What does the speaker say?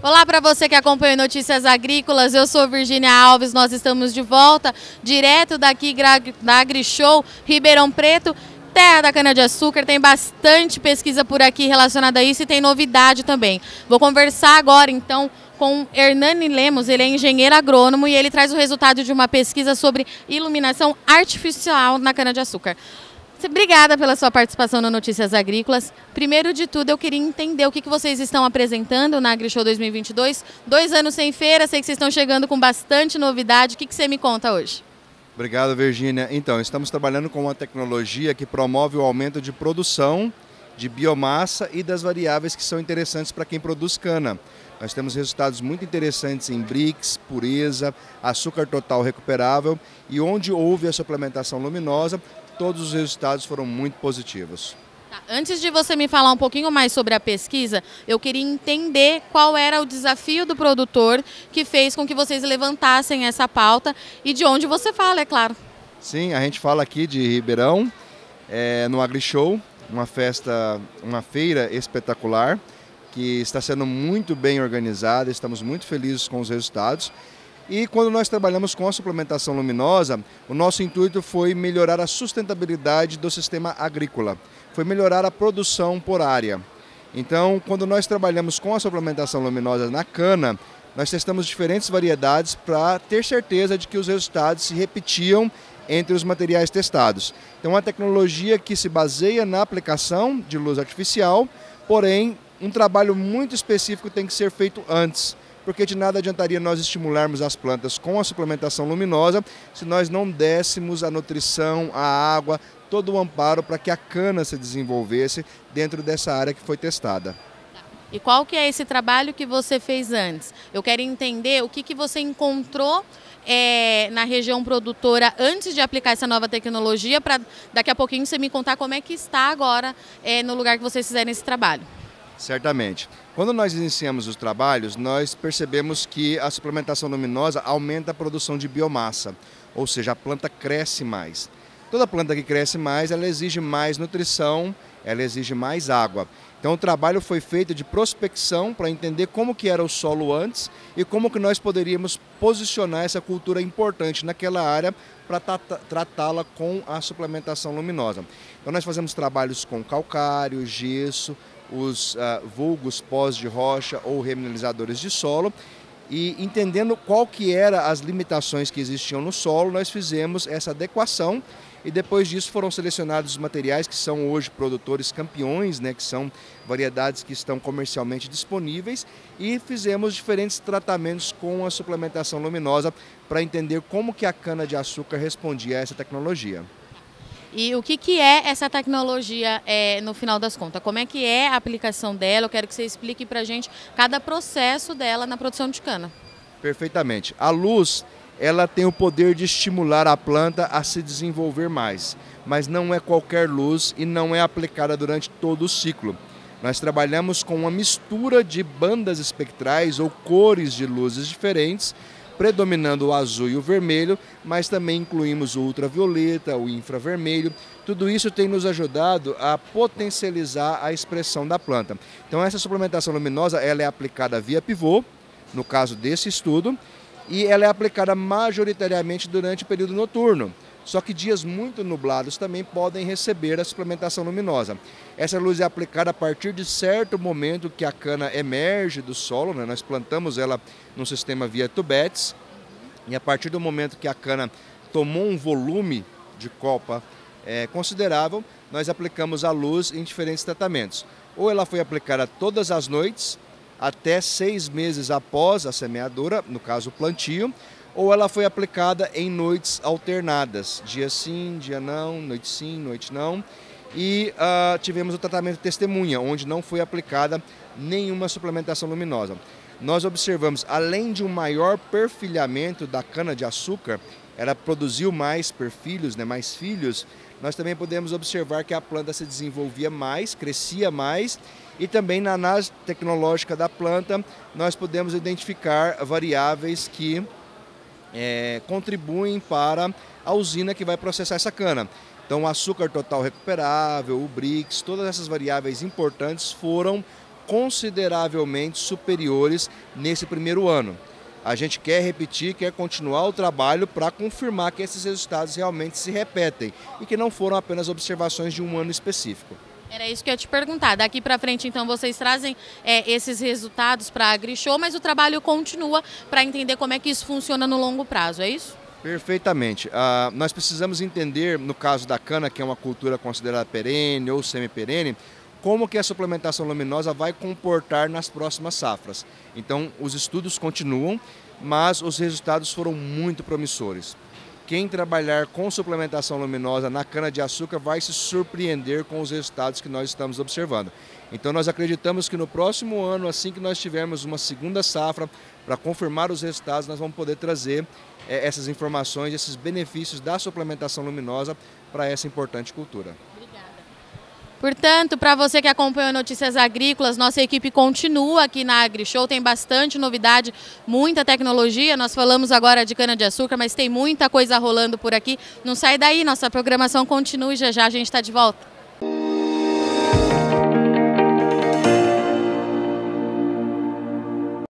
Olá para você que acompanha Notícias Agrícolas, eu sou Virgínia Alves, nós estamos de volta, direto daqui da AgriShow, Ribeirão Preto, terra da cana-de-açúcar. Tem bastante pesquisa por aqui relacionada a isso e tem novidade também. Vou conversar agora então com Hernani Lemos, ele é engenheiro agrônomo e ele traz o resultado de uma pesquisa sobre iluminação artificial na cana-de-açúcar. Obrigada pela sua participação no Notícias Agrícolas. Primeiro de tudo, eu queria entender o que vocês estão apresentando na AgriShow 2022. 2 anos sem feira, sei que vocês estão chegando com bastante novidade. O que você me conta hoje? Obrigado, Virgínia. Então, estamos trabalhando com uma tecnologia que promove o aumento de produção de biomassa e das variáveis que são interessantes para quem produz cana. Nós temos resultados muito interessantes em Brix, pureza, açúcar total recuperável e onde houve a suplementação luminosa, todos os resultados foram muito positivos. Antes de você me falar um pouquinho mais sobre a pesquisa, eu queria entender qual era o desafio do produtor que fez com que vocês levantassem essa pauta e de onde você fala, é claro. Sim, a gente fala aqui de Ribeirão, no AgriShow, uma feira espetacular, que está sendo muito bem organizada, estamos muito felizes com os resultados. E quando nós trabalhamos com a suplementação luminosa, o nosso intuito foi melhorar a sustentabilidade do sistema agrícola, foi melhorar a produção por área. Então, quando nós trabalhamos com a suplementação luminosa na cana, nós testamos diferentes variedades para ter certeza de que os resultados se repetiam entre os materiais testados. Então, é uma tecnologia que se baseia na aplicação de luz artificial, porém, um trabalho muito específico tem que ser feito antes, porque de nada adiantaria nós estimularmos as plantas com a suplementação luminosa se nós não dessemos a nutrição, a água, todo o amparo para que a cana se desenvolvesse dentro dessa área que foi testada. E qual que é esse trabalho que você fez antes? Eu quero entender o que você encontrou na região produtora antes de aplicar essa nova tecnologia, para daqui a pouquinho você me contar como é que está agora no lugar que vocês fizeram esse trabalho. Certamente. Quando nós iniciamos os trabalhos, nós percebemos que a suplementação luminosa aumenta a produção de biomassa, ou seja, a planta cresce mais. Toda planta que cresce mais, ela exige mais nutrição, ela exige mais água. Então o trabalho foi feito de prospecção para entender como que era o solo antes e como que nós poderíamos posicionar essa cultura importante naquela área para tratá-la com a suplementação luminosa. Então nós fazemos trabalhos com calcário, gesso, os vulgos pós de rocha ou remineralizadores de solo, e entendendo qual que eram as limitações que existiam no solo, nós fizemos essa adequação e depois disso foram selecionados os materiais que são hoje produtores campeões, que são variedades que estão comercialmente disponíveis, e fizemos diferentes tratamentos com a suplementação luminosa para entender como que a cana-de-açúcar respondia a essa tecnologia. E o que é essa tecnologia no final das contas? Como é que é a aplicação dela? Eu quero que você explique para a gente cada processo dela na produção de cana. Perfeitamente. A luz, ela tem o poder de estimular a planta a se desenvolver mais, mas não é qualquer luz e não é aplicada durante todo o ciclo. Nós trabalhamos com uma mistura de bandas espectrais ou cores de luzes diferentes, predominando o azul e o vermelho, mas também incluímos o ultravioleta, o infravermelho. Tudo isso tem nos ajudado a potencializar a expressão da planta. Então essa suplementação luminosa ela é aplicada via pivô, no caso desse estudo, e ela é aplicada majoritariamente durante o período noturno. Só que dias muito nublados também podem receber a suplementação luminosa. Essa luz é aplicada a partir de certo momento que a cana emerge do solo, nós plantamos ela num sistema via tubetes, e a partir do momento que a cana tomou um volume de copa considerável, nós aplicamos a luz em diferentes tratamentos. Ou ela foi aplicada todas as noites, até 6 meses após a semeadura, no caso o plantio, ou ela foi aplicada em noites alternadas, dia sim, dia não, noite sim, noite não. E tivemos o tratamento testemunha, onde não foi aplicada nenhuma suplementação luminosa. Nós observamos, além de um maior perfilhamento da cana-de-açúcar, ela produziu mais perfilhos, mais filhos, nós também podemos observar que a planta se desenvolvia mais, crescia mais, e também na análise tecnológica da planta, nós podemos identificar variáveis que contribuem para a usina que vai processar essa cana. Então o açúcar total recuperável, o Brix, todas essas variáveis importantes foram consideravelmente superiores nesse primeiro ano. A gente quer repetir, quer continuar o trabalho para confirmar que esses resultados realmente se repetem e que não foram apenas observações de um ano específico. Era isso que eu ia te perguntar. Daqui para frente, então, vocês trazem esses resultados para a AgriShow, mas o trabalho continua para entender como é que isso funciona no longo prazo, é isso? Perfeitamente. Nós precisamos entender, no caso da cana, que é uma cultura considerada perene ou semi-perene, como que a suplementação luminosa vai comportar nas próximas safras. Então, os estudos continuam, mas os resultados foram muito promissores. Quem trabalhar com suplementação luminosa na cana-de-açúcar vai se surpreender com os resultados que nós estamos observando. Então, nós acreditamos que no próximo ano, assim que nós tivermos uma segunda safra, para confirmar os resultados, nós vamos poder trazer essas informações, esses benefícios da suplementação luminosa para essa importante cultura. Portanto, para você que acompanha Notícias Agrícolas, nossa equipe continua aqui na AgriShow, tem bastante novidade, muita tecnologia. Nós falamos agora de cana-de-açúcar, mas tem muita coisa rolando por aqui. Não sai daí, nossa programação continua e já já a gente está de volta.